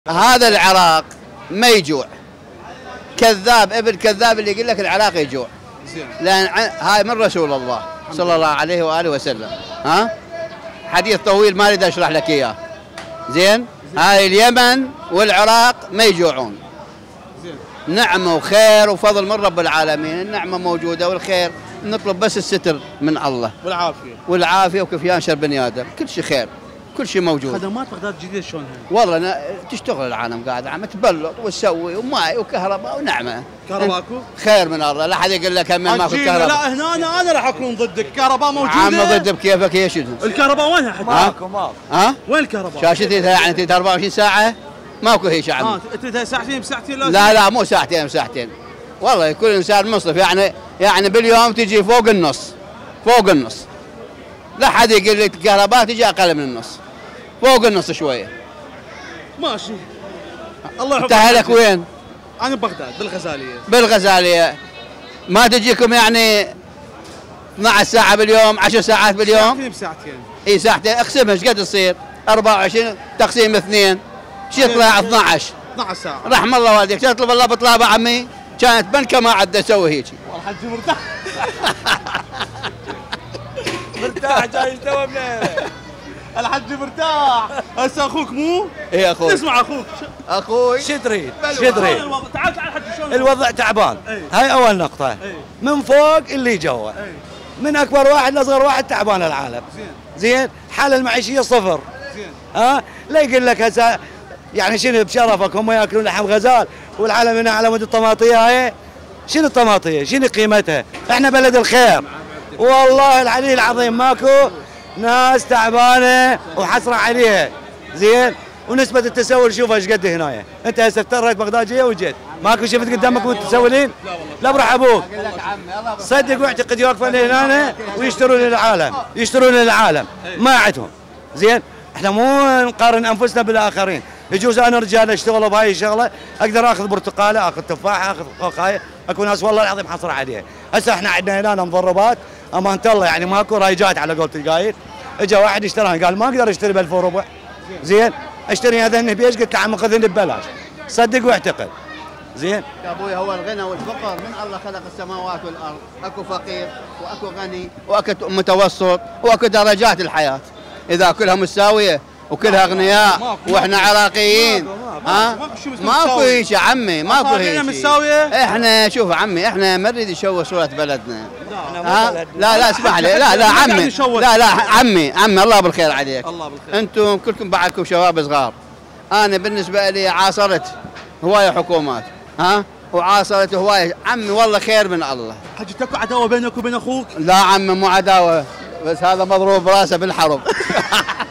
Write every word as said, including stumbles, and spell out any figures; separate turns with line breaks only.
هذا العراق ما يجوع. كذاب ابن كذاب اللي يقول لك العراق يجوع. لان هاي من رسول الله صلى الله عليه واله وسلم. ها حديث طويل ما اريد اشرح لك اياه. زين هاي اليمن والعراق ما يجوعون. نعمه وخير وفضل من رب العالمين، النعمه موجوده والخير، نطلب بس الستر من الله
والعافيه
والعافيه وكيف ينشر بني ادم، كل شيء خير، كل شيء موجود.
خدمات بغداد الجديده شلونها؟
والله أنا تشتغل العالم قاعد عم تبلط وتسوي وماء وكهرباء ونعمه.
كهرباء اكو؟
خير من الله، لا حد يقول لك هم ماكو كهرباء.
لا هنا أنا, انا راح اكون ضدك، كهرباء موجوده.
عم ضد بكيفك يا شنو؟
الكهرباء وينها حتى؟
ماكو ماكو. ها؟
وين الكهرباء؟
شاشتها يعني تريد أربعة وعشرين ساعه؟ ماكو هيك يا عمي.
اه تريدها ساعتين بساعتين لازم؟
لا لا مو ساعتين بساعتين. والله كل انسان منصف، يعني يعني باليوم تجي فوق النص، فوق النص. لا حد يقول لك الكهرباء تجي اقل من النص، فوق النص شويه.
ماشي. الله يحفظك.
انت اهلك وين؟
انا ببغداد بالغزاليه.
بالغزاليه. ما تجيكم يعني اثنعش ساعه باليوم، عشر ساعات باليوم؟
ساعتين بساعتين.
اي ساعتين، اقسمها ايش قد تصير؟ أربعة وعشرين تقسيم اثنين، شو يطلع اثنعش؟
اثنعش ساعه.
رحم الله والديك، تطلب الله بطلابه عمي، كانت بنكه ما عاد اسوي هيك.
والله حجي مرتاح. مرتاح جاي يستوى منين؟ الحج مرتاح. هسه اخوك مو؟
اي اخوي.
اسمع اخوك.
اخوي
شو تريد؟ شو تريد؟
تعال تعال حج شلون
الوضع تعبان. ايه؟ هاي اول نقطة. ايه؟ من فوق اللي جوا. ايه؟ من اكبر واحد لاصغر واحد تعبان العالم. زين. زين؟ حالة المعيشية صفر. زين. ها؟ لا يقول لك هسه يعني شنو بشرفك هم ياكلون لحم غزال والعالم هنا على مود الطماطية هاي؟ شنو الطماطية؟ شنو قيمتها؟ احنا بلد الخير. والله العلي العظيم ماكو ناس تعبانه وحسره عليها. زين؟ ونسبه التسول شوفها ايش قد هنايا. انت هسه افتريت بغداد جاي وجيت، ماكو شفت قدامك متسولين؟ لا برح ابوك. صدق واعتقد يوقفون هنا ويشترون للعالم، يشترون للعالم، ما عندهم. زين؟ احنا مو نقارن انفسنا بالاخرين، يجوز انا رجال اشتغل بهاي الشغله اقدر اخذ برتقاله، اخذ تفاحه، اخذ خوخايه، اكو ناس والله العظيم حصره عليها. هسه احنا عندنا هنا مضربات امانه الله يعني ماكو رايجات على قولة القايل. اجى واحد اشتراها قال ما اقدر اشتري ب ألف وربع. زين؟ اشتري هذا بيش؟ قلت له عم خذني ببلاش. صدق واعتقد. زين؟
يا ابوي هو الغنى والفقر من الله خلق السماوات والارض، اكو فقير واكو غني واكو متوسط واكو درجات الحياه. اذا كلها مساويه وكلها اغنياء واحنا عراقيين، ها ماكو هيك يا عمي، ماكو هيك.
مساويه؟
احنا شوف عمي، احنا ما نريد نشوه صوره بلدنا. ها لا لا اسمح لي، لا لا عمي، لا لا عمي عمي الله بالخير عليك.
الله بالخير.
انتم كلكم بعدكم شباب صغار. انا بالنسبه لي عاصرت هوايه حكومات، ها وعاصرت هوايه عمي والله خير من الله.
حجي تاكو عداوه بينك وبين اخوك؟
لا عمي مو عداوه، بس هذا مضروب براسه بالحرب.